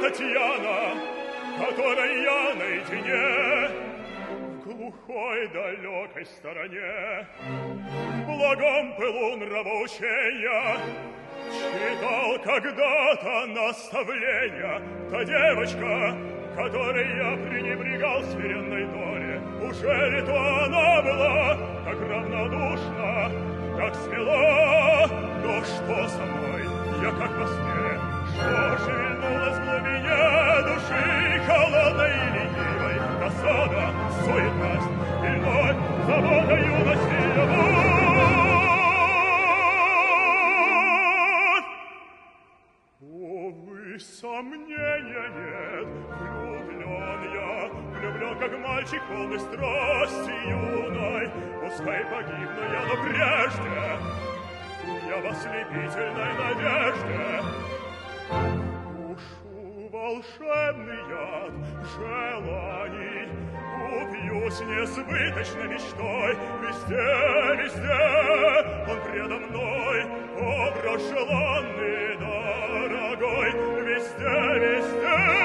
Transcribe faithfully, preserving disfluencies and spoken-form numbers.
Татьяна, которой я наедине в глухой далекой стороне, в благом пылу нравоучения читал когда-то наставления. Та девочка, которой я пренебрегал смиренной доле, уже ли то она была так равнодушна, так смела? Но что со мной? Я как во сне. Что шевельнулось в глубине души холодной и ленивой? Досада, суетность, иной, забота юности, любовь. Увы, сомнения нет, влюблен я, влюблен, как мальчик, полный страсти юной. Пускай погибну я, но прежде я в ослепительной надежде ушу волшебный яд желаний, упьюсь несбыточной мечтой. Везде, везде он предо мной, образ желанный, дорогой. Везде, везде